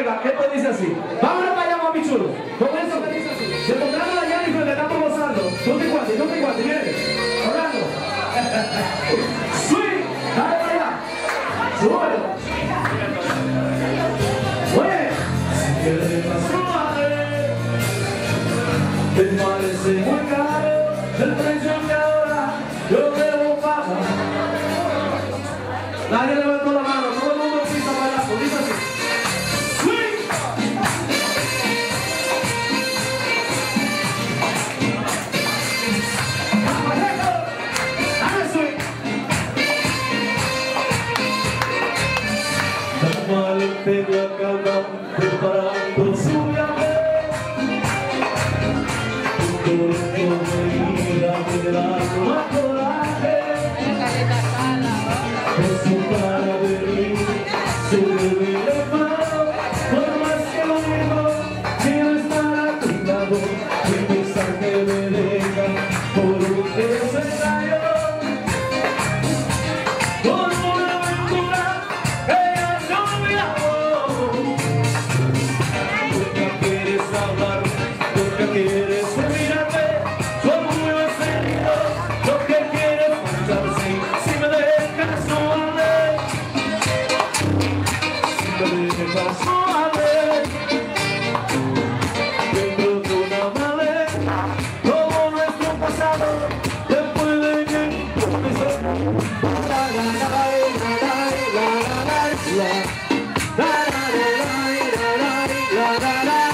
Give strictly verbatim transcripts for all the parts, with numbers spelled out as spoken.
Oiga, esto dice así. Vámonos para allá, mami chulo. Con eso que dice así. Se encontraron a Jennifer, le estamos gozando. Tú te cuates, tú te cuates, viene. Hablando. Sweet. Dale para allá. Súbelo. Oye. Si quieres suave, te parece muy caro el precio que ahora yo debo pagar. Nadie levantó la mano, todo el mundo pisa bailando, dice así. ¡Swing! ¡Dale swing! Tan mal tengo acá preparando su viaje. Todo me irá generando a coraje. Eso para venir, se debe de mano, por más que lo digo, quiero estar a tu lado, y pensar que me deja por un desengaño, por una aventura que ya no me hago. Nunca quieres hablar, nunca quieres mirarme, como muy encendido, lo que quieres marcharse, si me dejas suave, si me dejas suave, dentro de una maleta, todo nuestro pasado, te puede improvisar. La la la la la la la la la la la.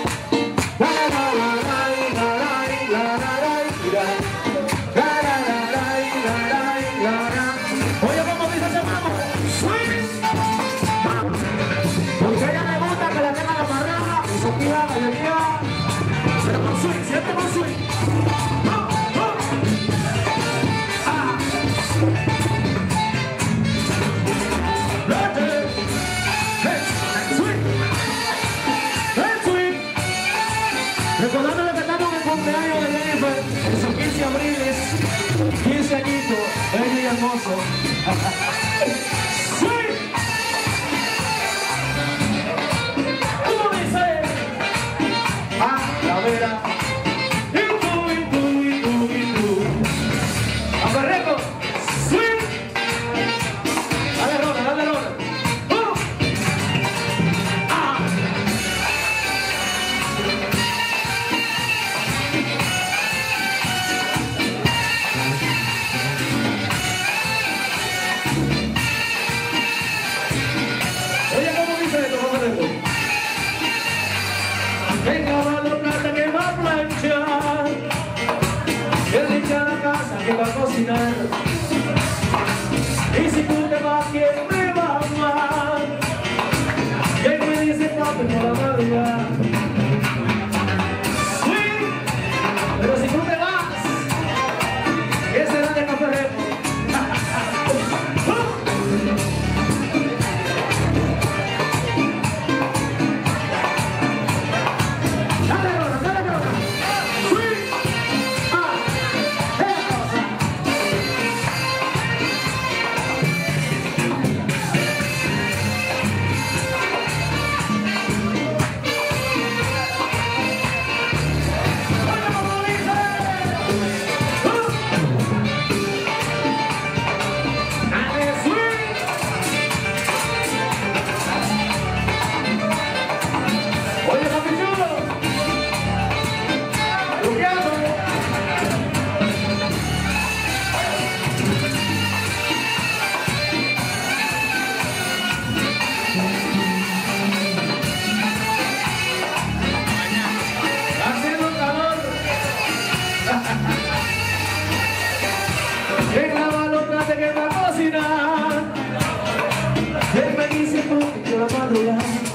Oye, ¿cómo dice ese mambo? ¡Swing! Porque a ella le gusta que la tengan amarrada y su tía, la alegría. Pero con swing, siempre con swing. ¡Oh, oh! ¡Ah! ¡Vete! ¡Hey! ¡Swing! ¡Hey, swing! Recordándole que estamos en el cumpleaños de Jennifer, en sus quince abriles, quince añitos, bello y hermoso. ¡Swing! ¿Cómo dice? Ah, la vera. Y tú, y tú, y tú, y tú. ¡A Perreco! ¡Swing! Dale rona, dale rona. ¡Uh! ¡Ah! Oye, ¿cómo dice esto? ¿Cómo dice esto? Venga, va la plata que va a planchar, que limpia la casa que va a cocinar. Y si tú te vas, ¿quién me va a amar? ¿Quién me dice papi por la madrugada? Swing, pero si tú te vas, ¿qué será de Café Reco? Dale, Rona, dale, Rona. Swing. Ah, esa cosa. Oye, ¿cómo dice? Uh. Dale, swing. Oye, papi chulo. Luqueando. Haciendo calor. En la balota te que va a cocinar. Ven, me dice tú que la madrugada.